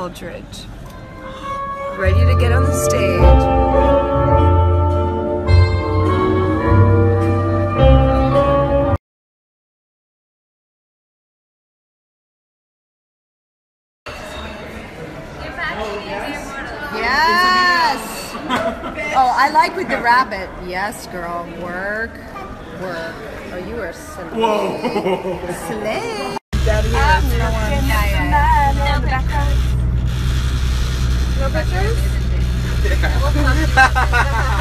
Eldridge. Ready to get on the stage. Yes! Oh, I like with the rabbit. Yes, girl. Work. Work. Oh, you are slay. Whoa! Slay. No pictures?